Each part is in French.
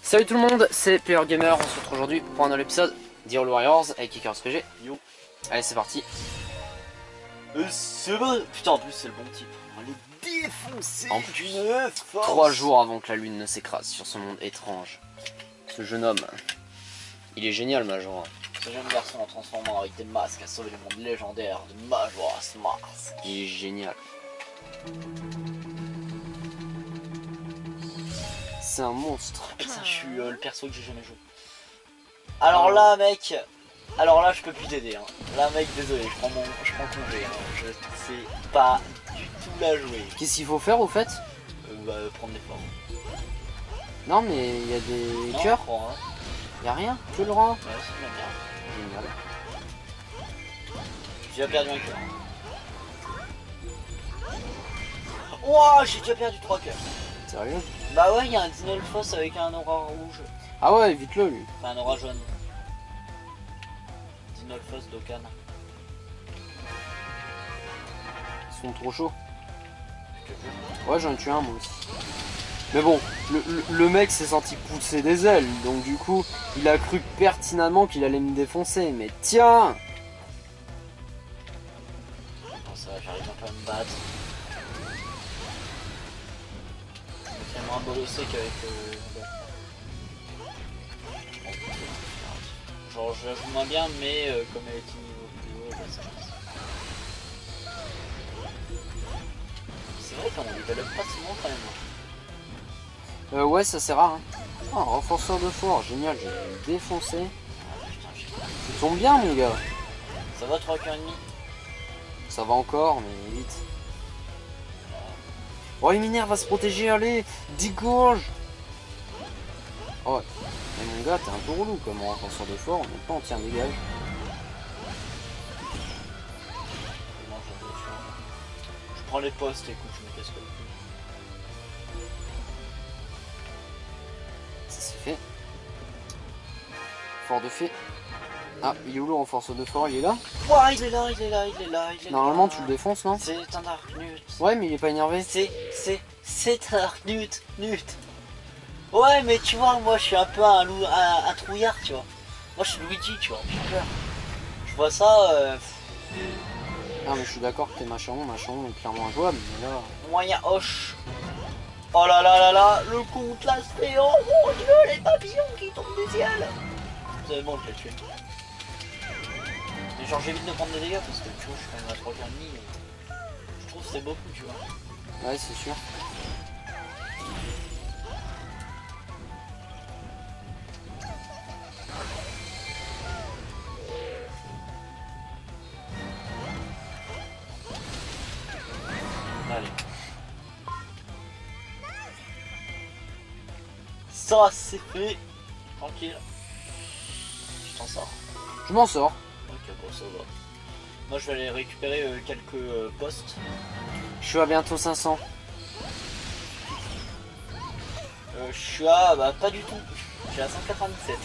Salut tout le monde, c'est Player Gamer, on se retrouve aujourd'hui pour un nouvel épisode d'Hero Warriors avec Icarus PG. Yo. Allez, c'est parti. C'est vrai. Putain, en plus c'est le bon type. On va les défoncer En plus, d'une force. 3 jours avant que la lune ne s'écrase sur ce monde étrange. Ce jeune homme, il est génial Major. Ce jeune garçon en transformant avec des masques a sauvé le monde légendaire de Majora's Mask. Il est génial. C'est un monstre. Putain, je suis le perso que j'ai jamais joué. Alors là, mec. Alors là, je peux plus t'aider. Hein. Là, mec, désolé, je prends congé. Hein. Je sais pas du tout la jouer. Qu'est-ce qu'il faut faire au fait? Prendre des forts. Non mais il y a des Non, cœurs, je prends, hein. il y a rien, que le rang. Ouais, c'est de la merde. Génial. J'ai déjà perdu un cœur. Ouah, j'ai déjà perdu 3 cœurs. Sérieux? Bah ouais, il y a un Dinolfos avec un aura rouge. Ah ouais, évite-le lui. Enfin, un aura jaune. Dinolfos d'Okan. Ils sont trop chauds. Je te jure. Ouais, j'en ai tué un moi aussi. Mais bon, le mec s'est senti pousser des ailes, donc du coup, il a cru pertinemment qu'il allait me défoncer. Mais tiens! Bon, ça va, j'arrive un peu à me battre. C'est moins bolossé qu'avec genre, je la joue moins bien, mais comme elle est niveau plus haut, bah, ça passe. C'est vrai qu'on développe pas souvent quand même. Ouais, ça c'est rare. Hein. Oh, un renforceur de fort, génial, j'ai défoncé. Ah, putain, Tu tombes bien, mon gars. ça va 3 cœurs et demi. Ça va encore, mais vite. Oh, Minerve va se protéger, allez, dégorge. Oh, mais mon gars, t'es un peu relou comme renforceur de fort, on n'est pas entier, dégage. Non, je prends les postes, écoute, je me casse pas le cul. Ça c'est fait. Fort de fée. Ah, il est où le renforceur de fort? Il est là? Ouah, il est là, il est là, il est là, il est là. Normalement, tu le défonces, non? C'est un Arknut. Ouais, mais il est pas énervé. C'est un Arknut. Ouais, mais tu vois, moi je suis un peu un trouillard, tu vois. Moi je suis Luigi, tu vois, j'ai peur. Je vois ça, Non, mais je suis d'accord que t'es machin est clairement injouable, mais là... moyen hoche. Oh là là là là, le compte là se fait, oh mon dieu, les papillons qui tombent du ciel. C'est bon, je l'ai tué. Mais genre j'évite de prendre des dégâts parce que tu vois, je suis quand même à 3 demi. Je trouve que c'est beaucoup, tu vois. Ouais, c'est sûr. Allez. Ça c'est fait. Tranquille. Je t'en sors. Je m'en sors. Ok, bon, ça va. Moi je vais aller récupérer quelques postes. Je suis à bientôt 500. Je suis à... bah pas du tout. Je suis à 197.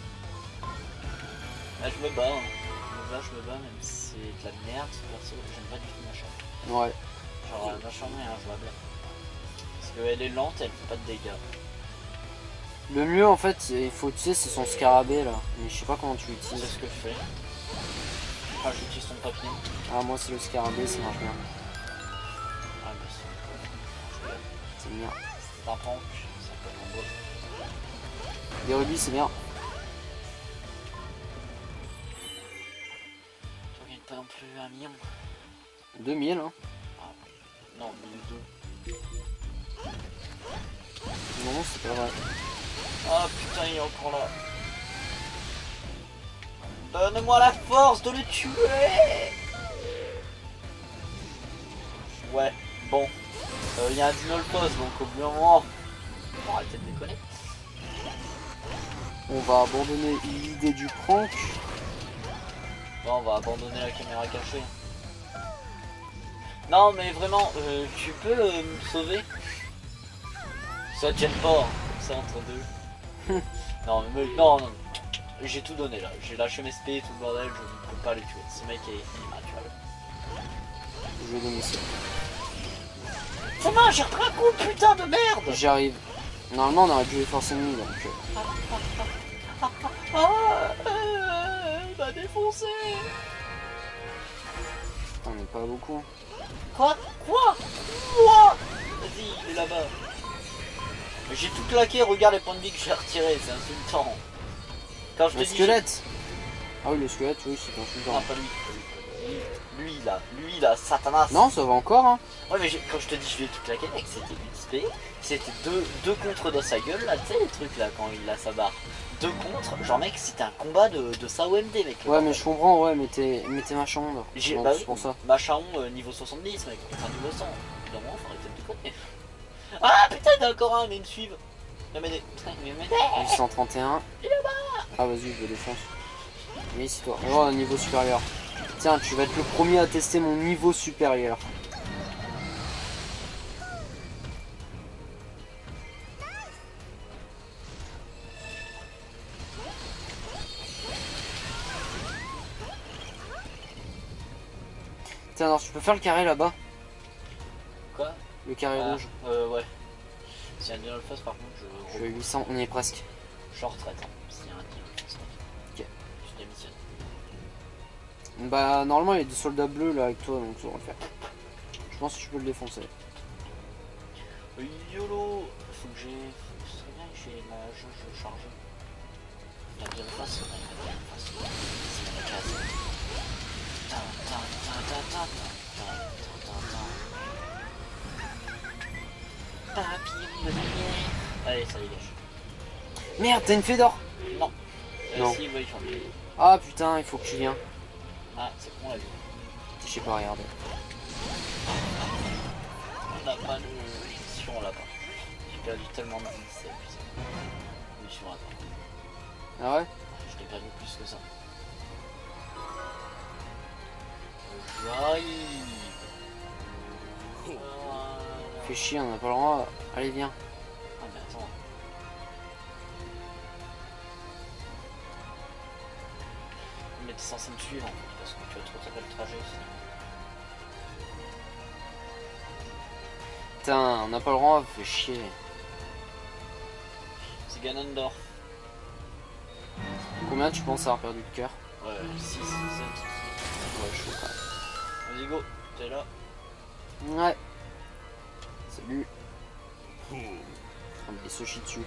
Là je me bats. Hein. Là je me bats même si c'est de la merde ce perso. J'aime pas du tout machin. Ouais. Genre machin est injouable. Parce qu'elle est lente, elle fait pas de dégâts. Le mieux, en fait, il faut, tu sais, c'est son scarabée, là. Mais je sais pas comment tu C'est l'utilises. ce que je fais. Enfin j'utilise ton papillon. Ah, moi, c'est le scarabée, ça marche bien. Ah mais C'est bien. c'est un tank, ça peut en bois. Les rubis, c'est bien. Tu gagnes pas non plus 1 million. 2000, hein. Non, 1002. Non, c'est pas vrai. Ah putain, il est encore là. Donne-moi la force de le tuer. Ouais, bon. Il y a un Dinolfos, donc au bout d'un moment... On va arrêter de déconner. On va abandonner l'idée du prank. Bon, on va abandonner la caméra cachée. Non, mais vraiment, tu peux me sauver? Ça te gêne pas, hein, comme ça entre deux. Non, mais non, non. J'ai tout donné là. J'ai lâché mes spé et tout le bordel, je ne peux pas les tuer. Ce mec est immaturable. Je vais donner ça. Comment j'ai repris un coup, putain de merde! J'arrive. Normalement on aurait dû les forcer ennemi donc. Il m'a défoncé. On n'est pas beaucoup. Quoi? Vas-y, il est là-bas. J'ai tout claqué, regarde les points de vie que j'ai retirés, c'est insultant. Quand je te Le dis squelette. Ah oui le squelette, oui c'est insultant. non, pas lui. Lui là, Satanas. Non ça va encore hein. Ouais mais quand je te dis je lui ai tout claqué mec, c'était XP. C'était deux contre dans sa gueule là, tu sais les trucs là quand il a sa barre. 2 contre, genre mec c'était un combat de sa OMD mec. Ouais mais je comprends, ouais mais t'es machin onde. Bah c'est pour ça. Machin niveau 70 mec, enfin niveau 100. Évidemment, faut arrêter de déconner. Ah putain il y en a encore un mais ils me suivent. Il va m'aider. Putain il va m'aider. 831. Ah vas-y je le défonce. Mais ici toi. Oh un niveau supérieur. Tiens tu vas être le premier à tester mon niveau supérieur. Tiens alors tu peux faire le carré là-bas. Quoi? Le carré rouge. Ouais. Si un Dino Face par contre Je suis à 800, on y est presque. je retraite hein, s'il y a un Dino Face. Ok. Je démissionne. Bah normalement il y a des soldats bleus là avec toi donc ça va le faire. Je pense que tu peux le défoncer. YOLO. Faut que j'ai... C'est bien que j'ai ma jauge chargée. Il y a Dino Face. Il y a Dino Face. C'est la case. Papillon de lumière. Allez, ça dégage. Merde, t'as une fée d'or? Non. Non. Si, oui, j'en ai. Ah putain, il faut que tu viennes. Ah, c'est bon, la vie. Je sais pas, regarder. On n'a pas de mission là-bas. J'ai perdu tellement de vie, c'est épuisant. Mission là-bas. Ah ouais? Je l'ai perdu plus que ça. J'arrive. Fais chier, on n'a pas le droit. Allez, viens. Ah mais attends. Mais t'es censé me suivre en fait, parce que tu vas trop taper le trajet sinon. Putain, on n'a pas le droit, fais chier. C'est Ganondorf. Combien tu penses avoir perdu de cœur? Ouais, 6, 7. Ouais, chaud quand même. Vas-y go, t'es là. Ouais. Salut. On met des sushis dessus.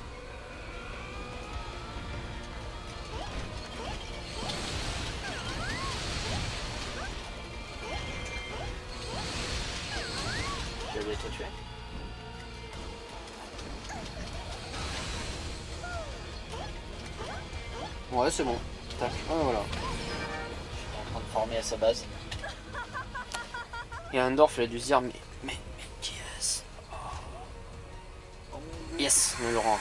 Tu vas bientôt tuer. Ouais, c'est bon. Tac. Ouais, voilà. Je suis en train de former à sa base. Et Andorf, il a dû se dire, mais qui est-ce? Yes, on le rend.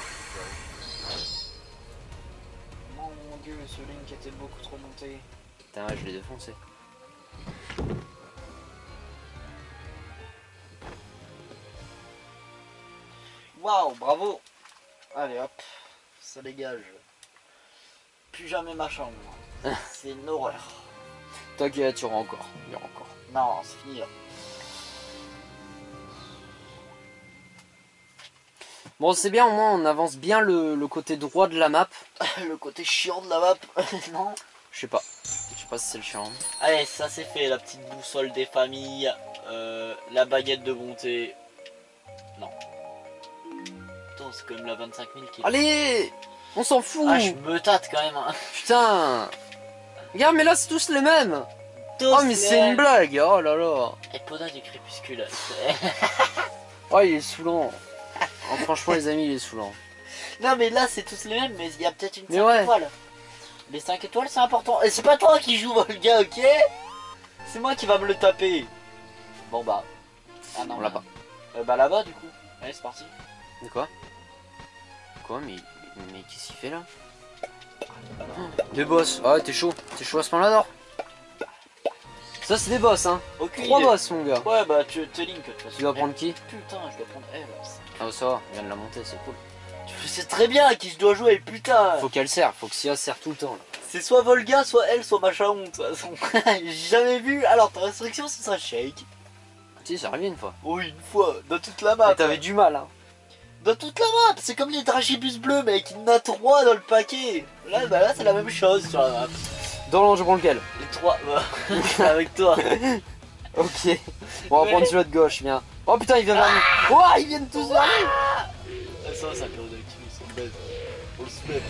Mon dieu, ce Link était beaucoup trop monté. Putain, ouais, je l'ai défoncé. Waouh, bravo. Allez hop, ça dégage. Plus jamais ma chambre. C'est une horreur. T'inquiète, tu auras encore. Il y aura encore. Non, c'est fini là. Bon, c'est bien, au moins on avance bien le côté droit de la map. Le côté chiant de la map. Non. Je sais pas. Je sais pas si c'est le chiant. Allez, ça c'est fait, la petite boussole des familles. La baguette de bonté. Non. Putain, c'est quand même la 25 000 qui... Allez! On s'en fout! Ah, je me tâte quand même. Hein. Putain! Regarde, mais là c'est tous les mêmes! Oh, mais c'est une blague! Oh là là! Epona du crépuscule. Oh, il est saoulant! Oh, franchement, les amis, il est saoulant. Non, mais là c'est tous les mêmes, mais il y a peut-être une 5 Mais ouais. étoiles. Les 5 étoiles c'est important. Et c'est pas toi qui joue, Volga, ok? C'est moi qui va me le taper. Bon bah. Ah non, On l'a pas. Bah là-bas du coup. Allez, c'est parti. De quoi? Quoi? Mais qu'est-ce qu'il fait là? Des boss! Ah ouais, t'es chaud à ce moment-là, d'or? Ça, c'est des boss, hein! Aucune 3 idée. boss, mon gars! Ouais, bah tu te link de toute façon. Tu dois prendre qui? Putain, je dois prendre elle. Ah, ça va, on vient de la monter, c'est cool. Tu sais très bien à qui je dois jouer, putain. Faut qu'elle serve, faut que Sia serve tout le temps là. C'est soit Volga, soit elle, soit Machaon, de toute façon. J'ai jamais vu. Alors, ta restriction, ce sera Shake. Si, ça revient une fois. Oui, une fois, dans toute la map. Mais t'avais du mal, hein. Dans toute la map. C'est comme les dragibus bleus, mec. Il y en a 3 dans le paquet. Là, bah là c'est la même chose sur la map. Dans l'ange, je prends lequel? Les 3, avec toi. Ok. Bon, on va prendre celui de gauche, viens. Oh putain, il vient vers nous. Oh, ils viennent tous vers nous. Ça pyrodactyle, c'est bête. Faut le split.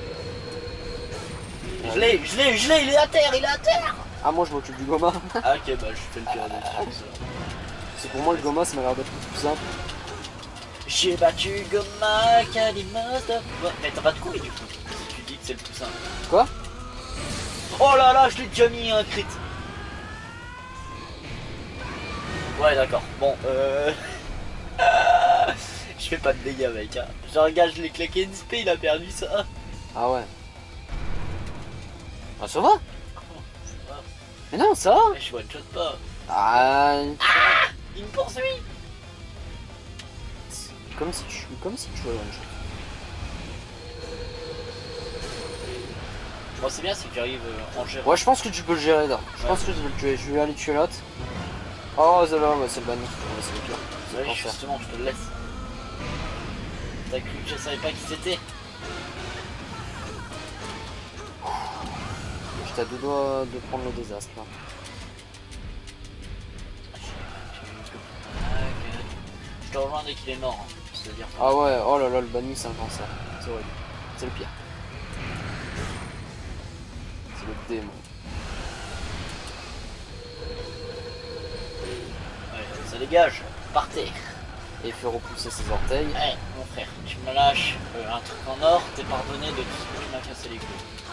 Je l'ai, il est à terre, Ah, moi je m'occupe du Goma. Ah ok, bah je fais le pyrodactyle. C'est pour moi le Goma, ça m'a l'air d'être plus simple. J'ai battu Goma, Kalimos de... Mais t'as pas de couilles du coup, si tu dis que c'est le plus simple. Quoi? Oh là là, je l'ai déjà mis un crit. Ouais d'accord, bon je fais pas de dégâts mec hein. Genre regarde, je l'ai claqué une spé, il a perdu ça. Ah ouais. Ah ça va? Mais non, ça va. Je one shot pas. Ah, il me poursuit. comme si tu jouais one shot. Bon c'est bien si tu arrives en gérant. Ouais, je pense que tu peux le gérer là. Je pense que tu peux le tuer. Je vais aller tuer l'autre. Oh, ça va, c'est le banni. Ouais, c'est le pire. C'est le Ouais, cancer. justement, je te le laisse. T'as cru que je savais pas qui c'était? J'étais à deux doigts de prendre le désastre là. Je te rejoins dès qu'il est mort. Hein. Je te dire. Ah ouais, oh là là, le banni c'est un cancer. C'est horrible. C'est le pire. C'est le démon. Ouais, ça dégage. Partez. Et il fait repousser ses orteils. Eh, mon frère, tu me lâches un truc en or, t'es pardonné de tout ce que tu m'as cassé les couilles.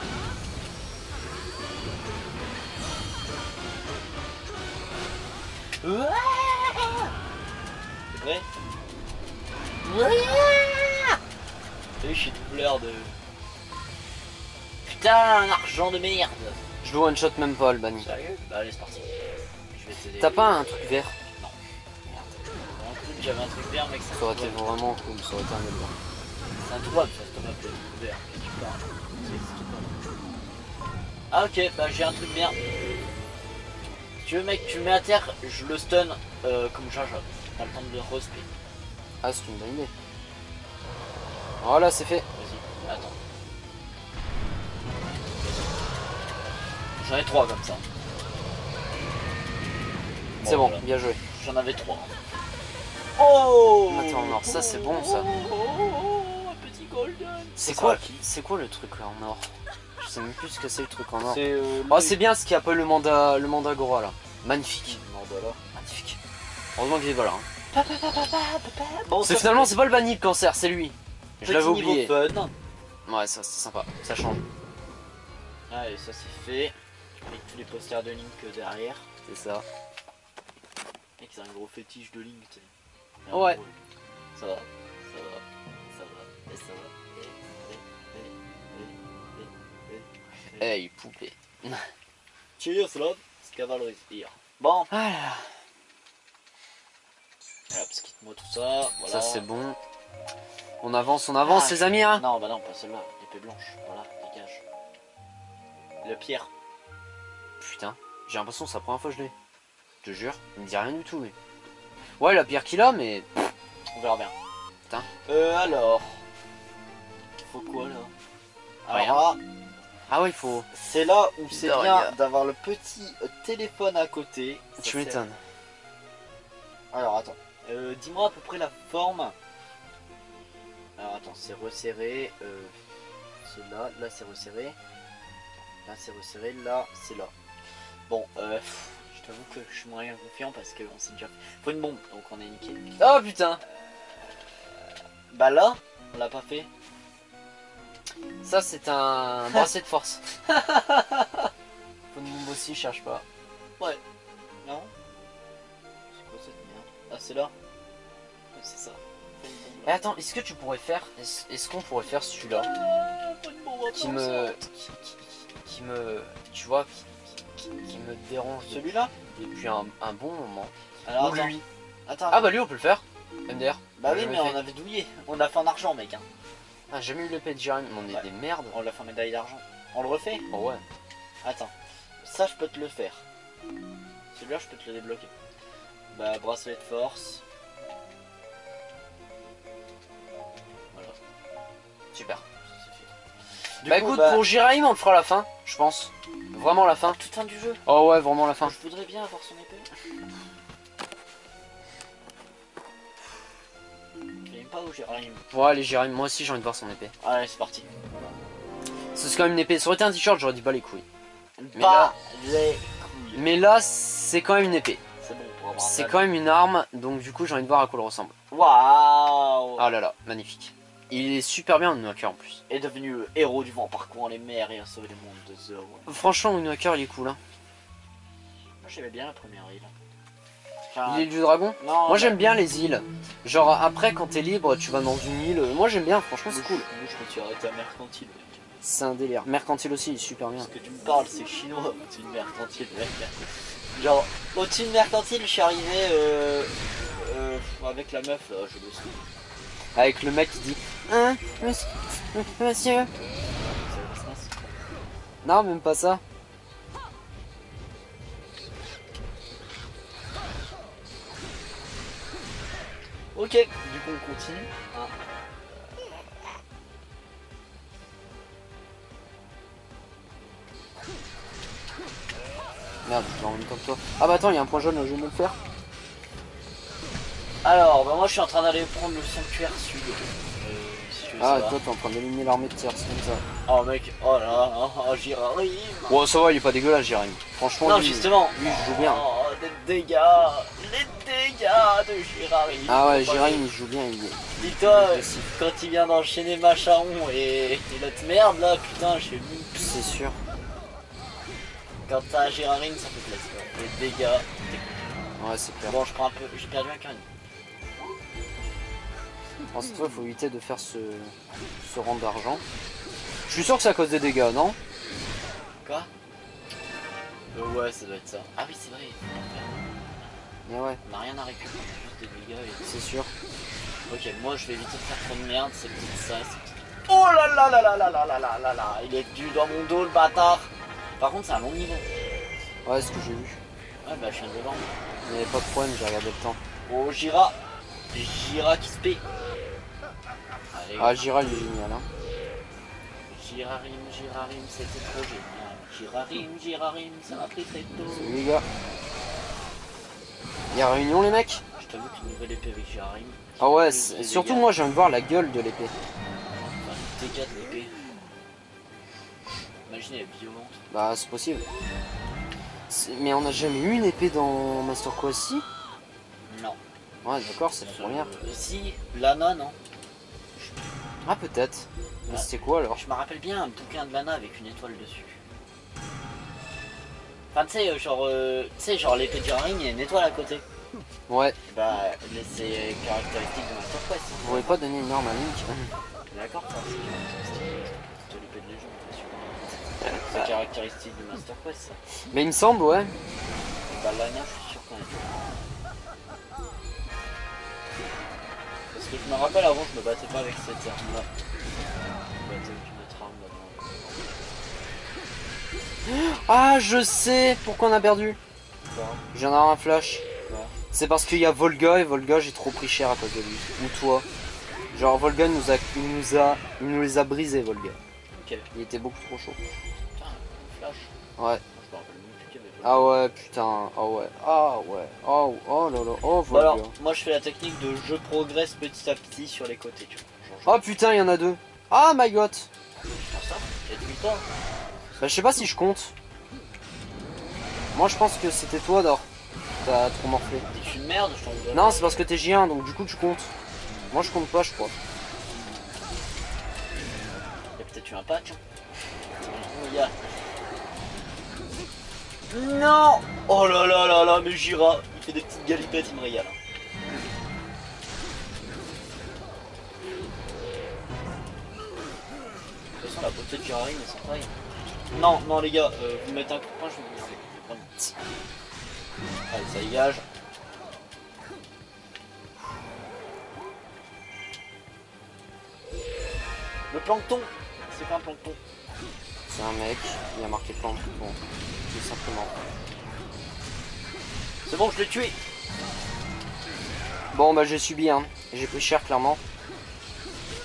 C'est vrai? T'as vu, je suis doubleur de... Putain, un argent de merde. Je le one shot même pas le banni. Sérieux? Bah allez, c'est parti. Je vais t'aider. T'as pas un truc vert? J'avais un truc vert, mec, Ça aurait été vraiment cool, ça aurait été un éleveur. c'est un droit, ça te m'appelle vert. Tu parles. C'est pas. Ah ok, bah j'ai un truc bien. Si tu veux mec, tu le mets à terre, je le stun comme Jaja. T'as le temps de le respect. Ah, c'est une bonne idée. Voilà, c'est fait. Vas-y, attends. J'en ai 3 comme ça. C'est bon, voilà. bien joué. J'en avais 3. Oh, Attends, en or, ça c'est bon ça. Un petit golden. C'est quoi le truc là en or? Je sais même plus ce que c'est le truc en or. C'est Oh, c'est bien ce qu'il appelle le mandagora là. Magnifique. Mandala. Magnifique. Heureusement qu'il est pas là. Hein. Bon, C'est finalement c'est pas le banni le cancer, c'est lui. Je l'avais oublié. Fun. Ouais, ça c'est sympa, ça change. Allez, ça c'est fait. Avec tous les posters de Link derrière. C'est ça. Mec, c'est un gros fétiche de Link, tu sais. Ouais. Ça va, et ça va. Hey, poupée. Cheers, love. C'est cavalerie, here. Bon. Voilà. Voilà, quitte-moi tout ça. Voilà. Ça c'est bon. On avance, les amis, hein. Non, bah non, pas celle-là. L'épée blanche. Voilà, dégage. La pierre. Putain, j'ai l'impression que c'est la première fois que je l'ai. Je te jure, il me dit rien du tout, mais. Ouais, la pierre qu'il a, mais. On verra bien. Putain. Alors. Il faut quoi là? Rien. Alors, Ah ouais, il faut. c'est là où c'est De bien rien. d'avoir le petit téléphone à côté. Ça Tu sert- m'étonnes. Alors attends, dis-moi à peu près la forme. Alors attends, c'est resserré. C'est là, là c'est resserré. Là c'est resserré, là c'est là. Bon, je t'avoue que je suis moyen confiant parce qu'on s'est déjà fait. Faut une bombe, donc on est niqué. Oh putain. Bah là, on l'a pas fait. Ça, c'est un bracelet de force. Faut une bombe aussi, cherche pas. Ouais. Non. C'est quoi cette merde? Ah c'est là. Ouais, c'est ça. Faut une bombe, Et là. attends, est-ce que tu pourrais faire. Est-ce qu'on pourrait faire celui-là Faut une bombe qui à me. force. Qui me. Tu vois, qui me dérange Celui-là. depuis un bon moment. Alors Ou attends. lui. Attends. Ah bah lui, on peut le faire. MDR. Bah oui, Jamais mais fait. on avait douillé. On l'a fait en argent, mec. Hein. Ah, j'ai jamais eu l'épée de Jérémy, mais on est Ouais. des merdes. On l'a fait en médaille d'argent. On le refait? Oh ouais. Attends. Ça, je peux te le faire. Celui-là, je peux te le débloquer. Bah, bracelet de force. Super. C'est fait. Du Bah coup, écoute, pour Jiraim, on le fera à la fin, je pense. Vraiment la fin. toute fin du jeu. Oh ouais, vraiment la fin. Je voudrais bien avoir son épée. J'aime pas où Jiraim. Ouais, les Jiraim, moi aussi j'ai envie de voir son épée. Allez, c'est parti. C'est quand même une épée. Ça aurait été un t-shirt, j'aurais dit pas les couilles. Pas les couilles. Mais là, c'est quand même une épée. C'est bon pour avoir un C'est dalle. quand même une arme, donc du coup j'ai envie de voir à quoi elle ressemble. Waouh. Ah là là, magnifique. Il est super bien, Moonwalker en plus. Est devenu héros du vent parcourant les mers et a sauvé le monde de Zoro. Franchement, Moonwalker il est cool. Hein. Moi j'aimais bien la première île. L'île du dragon. Non, Moi j'aime bien les îles. Genre après, quand t'es libre, tu vas dans une île. Moi j'aime bien, franchement c'est cool. Moi je me suis arrêté à mercantile, mec. C'est un délire. Mercantile aussi, il est super bien. Ce que tu me parles, c'est chinois au-dessus de mercantile, mec. Genre, au-dessus de mercantile, je suis arrivé avec la meuf là, je le sais. Avec le mec qui dit hein, monsieur. Non, même pas ça. Ok, du coup on continue. Ah. Merde, je vais en même temps que toi. Ah bah attends, il y a un point jaune, je vais me le faire. Alors, bah moi je suis en train d'aller prendre le sanctuaire sud. Si tu veux Ah, savoir. toi t'es en train d'éliminer l'armée de terre, c'est comme ça. Oh mec, oh là là, oh, j'y arrive. Bon, ça va, il est pas dégueulasse, Jiraim. Franchement, Non, lui, justement. lui, il joue bien. Oh, les dégâts de Jiraim. Ah ouais, Jiraim, il joue bien, il est. Dis-toi, il est aussi. quand il vient d'enchaîner Macharon et l'autre merde là, putain, je sais même plus. C'est sûr. Quand t'as Jiraim, ça fait plaisir. Les dégâts. Ouais, c'est clair. Bon, je prends un peu, j'ai perdu un carré. Ensuite, il faut éviter de faire ce rang d'argent. Je suis sûr que c'est à cause des dégâts, non? Quoi? Ouais, ça doit être ça. Ah oui, c'est vrai. Mais ouais, On n'a rien à récupérer, juste des dégâts et... c'est sûr. Ok, moi je vais éviter de faire trop de merde, c'est peut-être ça, c'est peut-être... Oh là là là là là là là là là là. Il est dû dans mon dos, le bâtard. Par contre, c'est un long niveau. Ouais, c'est ce que j'ai vu. Ouais, bah je viens de le vendre. Il n'y avait pas de problème, j'ai regardé le temps. Oh, Jira. Jira qui se paie. Allez, Ah, Jira, il est génial, hein. Jirarim, c'était trop génial. Jirarim, ça m'a pris très tôt. Salut les gars. Il y a réunion, les mecs? Je t'avoue qu'une nouvelle épée avec Jirarim. Ah ouais, Les surtout dégâts. moi, j'aime voir la gueule de l'épée. Enfin, les dégâts de l'épée. Imaginez, elle est violente. Bah, c'est possible. Mais on n'a jamais eu une épée dans Master Quest, si? Non. Ouais, d'accord, c'est la première. Si, Lana, non. Ah, peut-être. Mais c'était quoi alors? Je me rappelle bien un bouquin de Lana avec une étoile dessus. Enfin, tu sais, genre l'épée de Jiraim, il y a une étoile à côté. Ouais, Et bah, c'est caractéristique de Master Quest. vous pouvez pas donner une arme à Link. D'accord, ça, c'est caractéristique de l'épée de légende, bien sûr. C'est caractéristique de Master Quest, ça. Mais il me semble, ouais. Et bah, Lana, je suis sûr qu'on est. Parce que je me rappelle avant, je me battais pas avec cette arme-là. Je me battais avec une autre arme là-dedans. Ah, je sais pourquoi on a perdu. Quoi? Je viens d'avoir un flash. Quoi? C'est parce qu'il y a Volga et Volga, j'ai trop pris cher à cause de lui. Ou toi. Genre, Volga il nous les a brisés, Volga. Ok. Il était beaucoup trop chaud. Putain, flash. Ouais. Je me rappelle même plus qu'il y avait Ah ouais, putain. Ah ouais. Ah ouais. Oh, oh là là. Oh, Bon Volga. alors, moi je fais la technique de je progresse petit à petit sur les côtés, tu vois. Genre, Oh putain, il y en a deux. Ah my god. je fais ça, il y a 8 ans. Bah, je sais pas si je compte. Moi, je pense que c'était toi, Dor. T'as trop morflé. T'es une merde, je t'en donne. Non, c'est parce que t'es J1, donc du coup, tu comptes. Moi, je compte pas, je crois. Il y a peut-être eu un patch. Il y a... Non. Oh là là là là, mais Jira, il fait des petites galipettes, il me régale. De toute façon, la beauté de Jirarim est sans taille. Non, non les gars, vous mettez un coup de poing, je vais vous prendre. Allez, ça dégage. Le plancton. C'est pas un plancton. C'est un mec, il a marqué plan. Bon, tout simplement. C'est bon, je l'ai tué. Bon, bah, j'ai subi, hein. J'ai pris cher, clairement.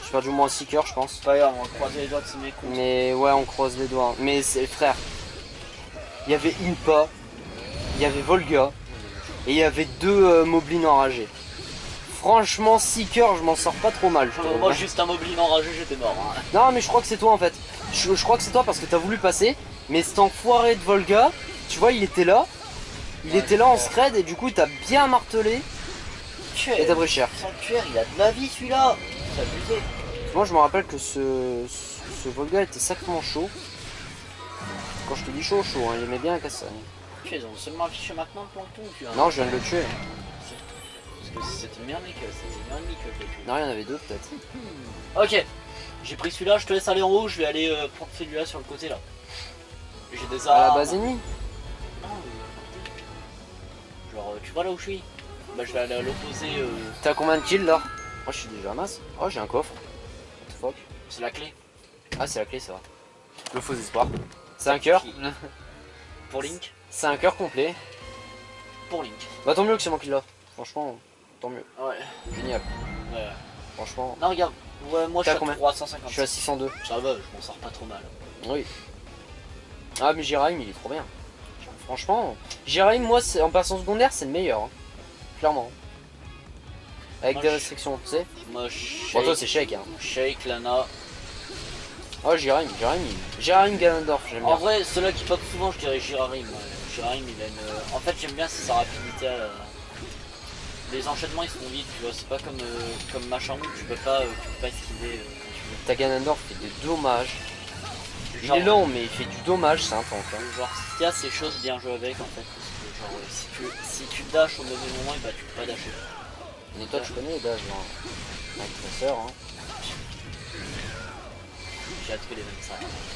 J'ai perdu au moins 6 cœurs, je pense. C'est pas grave, on va croiser les doigts de ces mecs. Mais ouais, on croise les doigts. Mais c'est frère. Il y avait Impa, il y avait Volga, et il y avait 2 moblins enragés. Franchement, 6 cœurs, je m'en sors pas trop mal. Moi, juste un moblin enragé, j'étais mort. Hein. Non, mais je crois que c'est toi en fait. Je crois que c'est toi parce que t'as voulu passer. Mais cet enfoiré de Volga, tu vois, il était là. Il était là en scred et du coup, t'as bien martelé. Et t'as pris cher. Sanctuaire, il a de la vie celui-là. C'est abusé. Moi, je me rappelle que ce Volga était sacrément chaud. Quand je te dis chaud, chaud, hein, il aimait bien la Cassagne. Ils ont seulement affiché maintenant le plancton ou tu as... Non, je viens de le tuer. Parce que c'était le meilleur ennemi que je l'ai tué. Non, il y en avait 2 peut-être. Ok, j'ai pris celui-là, je te laisse aller en haut, je vais aller prendre celui-là sur le côté là. J'ai des armes. À la base ennemie. Non, genre, tu vois là où je suis? Bah, je vais aller à l'opposé. T'as combien de kills là? Moi, je suis déjà à masse. Oh, j'ai un coffre. What the fuck? C'est la clé. Ah, c'est la clé, ça va. Le faux espoir. C'est un cœur. Pour Link. C'est un cœur complet. Pour Link. Bah, tant mieux que c'est moi qui l'a. Franchement, tant mieux. Ouais. Génial. Ouais. Franchement. Non, regarde. Ouais, moi je suis à combien? 350. Je suis à 602. Ça va, je m'en sors pas trop mal. Oui. Ah, mais Jiraim, il est trop bien. Franchement, Jiraim, moi, en passant secondaire, c'est le meilleur. Hein. Clairement. Avec Moi, des je- restrictions, tu sais. Moi, Bon, toi, Shake, c'est Shake. Hein. Shake, Lana. Oh, Jiraim, Jiraim Ganondorf, j'aime En bien. vrai, ceux-là qui pop souvent, je dirais Jirarim. Jirarim, il a une. En fait, j'aime bien sa rapidité. Les enchaînements, ils se font vite, tu vois. C'est pas comme machin où tu peux pas esquiver quand tu veux. Ta Ganondorf fait des dommages. Il Genre, est lent, mais il fait du dommage, c'est un tank. Hein. Genre, s'il y a ces choses, bien jouer avec en fait. Parce que, genre, si tu dashes au mauvais moment, bah tu peux pas dasher. Mais toi, tu connais les dash, genre. Avec ta sœur, hein. J'ai hâte que les mêmes ça.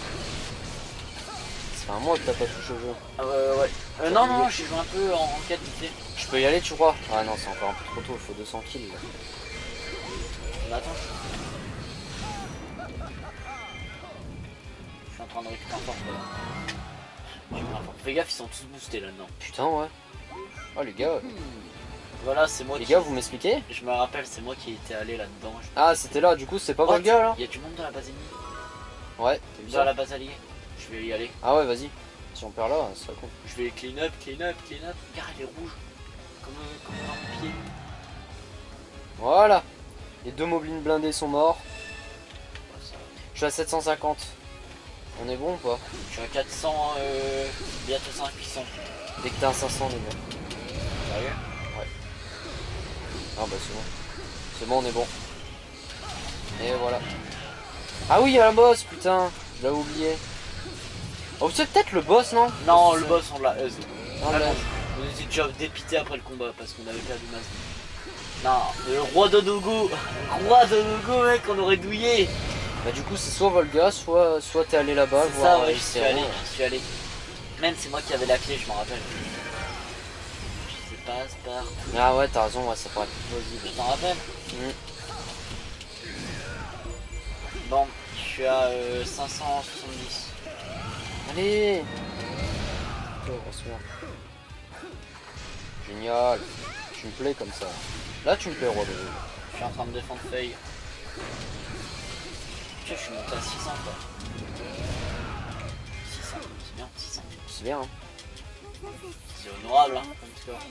Ça fait un mois que t'as pas touché au jeu. Ouais. Non, j'ai joué un peu en quête vite fait. Je peux y aller, tu crois? Ah non, c'est encore un peu trop tôt, il faut 200 kills. Là. Mais attends. Je suis en train de récupérer un fort. Fais gaffe, ils sont tous boostés là-dedans. Putain, ouais. Oh, les gars. Voilà, c'est moi Les qui. gars, vous m'expliquez? Je me rappelle, c'est moi qui étais allé là-dedans. Ah, c'était là, du coup, c'est pas Volga là? Il y a du monde dans la base ennemie. Ouais, t'es Dans bizarre. la base alliée. Je vais y aller. Ah ouais, vas-y. Si on perd là, ça serait con. Je vais clean up. Regarde, il est rouge. Comme un pied. Voilà. Les 2 moblins blindés sont morts. Ouais, ça va. Je suis à 750. On est bon ou pas? Je suis à 400, bientôt 500. Dès que t'as un 500, les gars. Sérieux? Ah bah c'est bon. C'est bon, on est bon. Et voilà. Ah oui, il y a la boss, putain. Je l'avais oublié. Oh, c'est peut-être le boss, non? Non, le boss, on l'a. Ah, là. On était déjà dépité après le combat parce qu'on avait perdu masse. Non, le roi de Dogo, mec, on aurait douillé. Bah du coup, c'est soit Volga, soit t'es allé là-bas. C'est voir ça, ouais, Icero. j'y suis allé. Même c'est moi qui avais la clé, je m'en rappelle. Je sais pas, c'est par. Ah ouais, t'as raison, ouais, ça paraît plus plausible. Je t'en rappelle. Mm. Bon, je suis à 570. Allez. Oh, heureusement. Génial. Tu me plais comme ça. Là, tu me plais, roi de Dogo. Je suis en train de défendre Faye. Je suis monté à 600 quoi. 600, c'est bien, 600. C'est bien, hein. C'est honorable hein, comme score.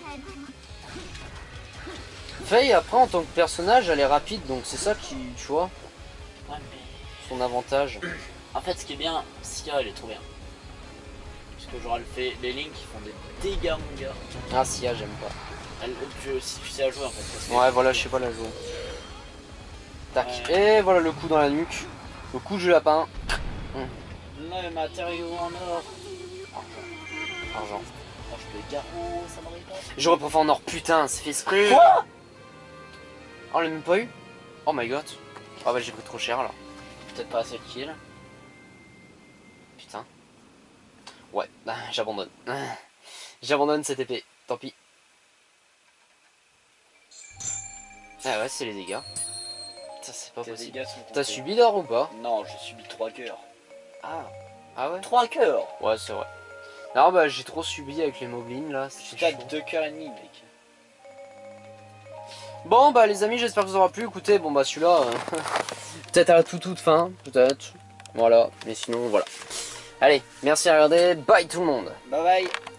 Faye, après, en tant que personnage, elle est rapide, donc c'est ça qui, tu vois, Ouais, mais. son avantage. En fait, ce qui est bien, Sia elle est trop bien. Parce que genre elle fait les Link qui font des dégâts mon gars. Ah, Sia, j'aime pas. Si tu sais la jouer en fait. Parce que- Ouais, voilà, je sais pas la jouer. Tac. Ouais. Et voilà le coup dans la nuque. Le coup du lapin. Le matériau en or. Argent. Oh, je peux garrot, ça m'arrive pas. J'aurais préféré en or, putain, c'est fait exprès. Quoi? Oh, on l'a même pas eu? Oh my god. Ah bah j'ai pris trop cher là. Peut-être pas assez de kills. Putain. Ouais, j'abandonne. J'abandonne cette épée, tant pis. Ah ouais, c'est les dégâts. Ça c'est pas Tes possible. dégâts sont T'as comptés. subi d'or ou pas? Non, j'ai subi 3 cœurs. Ah. Ah ouais? 3 cœurs. Ouais, c'est vrai. Non bah j'ai trop subi avec les moblins là. Je c'était suis à chaud. 2 cœurs et demi mec. Bon bah les amis, j'espère que ça vous aura plu. Écoutez, bon bah celui-là, peut-être à la toute fin, peut-être. Voilà, mais sinon voilà. Allez, merci à regarder, bye tout le monde. Bye bye.